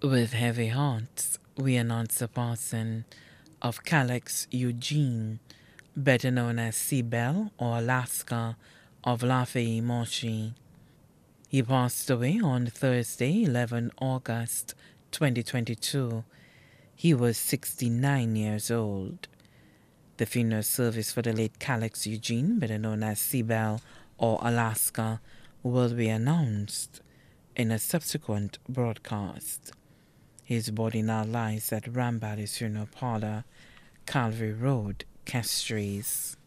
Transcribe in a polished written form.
With heavy hearts, we announce the passing of Calixte Eugene, better known as Seabell or Alaska of Lafayette Moshi. He passed away on Thursday, 11 August 2022. He was 69 years old. The funeral service for the late Calixte Eugene, better known as Seabell or Alaska, will be announced in a subsequent broadcast. His body now lies at Rambally's Funeral Parlor, Calvary Road, Castries.